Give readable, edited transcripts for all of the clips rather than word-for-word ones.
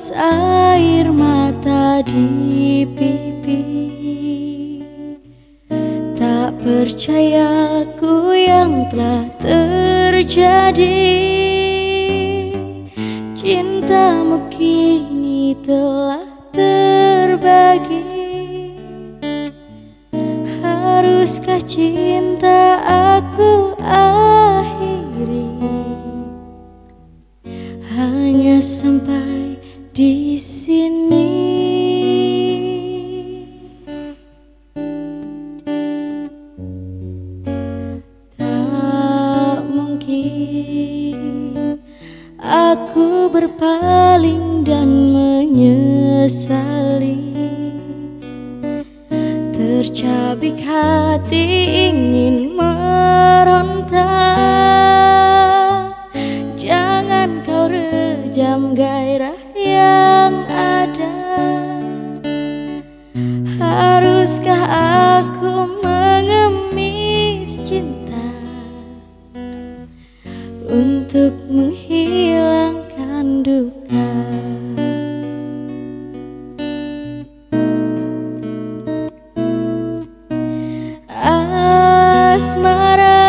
tetes air mata di pipi. Tak percaya ku yang telah terjadi. Cintamu kini telah terbagi. Haruskah cinta aku akhiri hanya sampai di sini? Tak mungkin aku berpaling dan menyesali. Tercabik hati ingin meronta. Jangan kau rejam gairah yang ada. Haruskah aku mengemis cinta untuk menghilangkan duka? Asmara,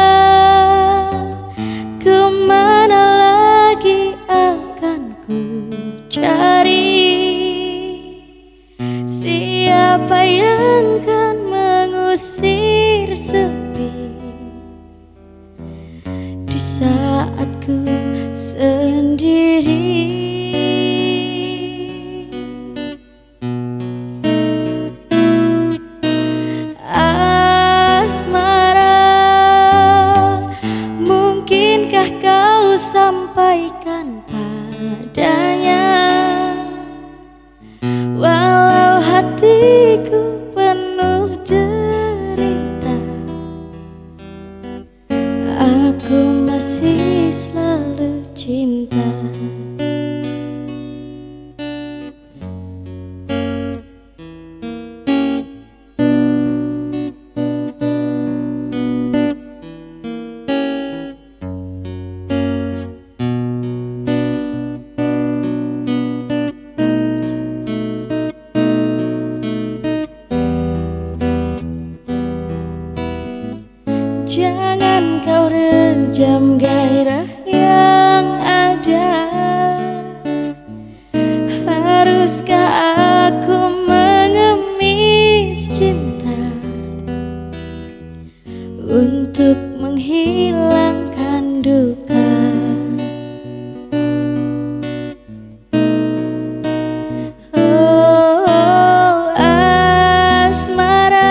kemana lagi akan ku cari? Siapa yang kan mengusir sepi di saat ku sendiri? Mungkinkah kau sampaikan padanya, walau hatiku penuh derita, aku masih selalu cinta. Jangan kau rejam gairah yang ada. Haruskah aku mengemis cinta untuk menghilangkan duka? Oh, asmara,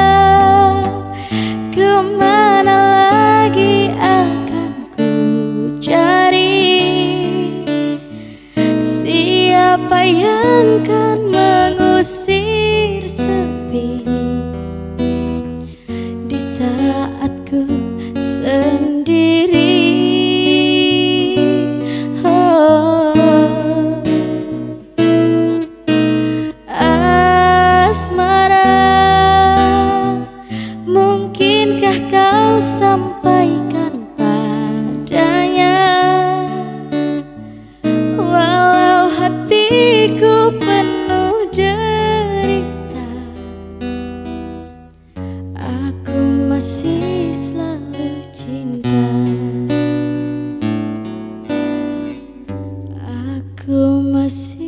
kemana lagi akan ku cari? Siapa yang kan mengusir sepi di saat ku sendiri? Oh, asmara, mungkinkah kau sampaikan padanya, walau hatiku penuh derita, aku masih selalu cinta. Aku masih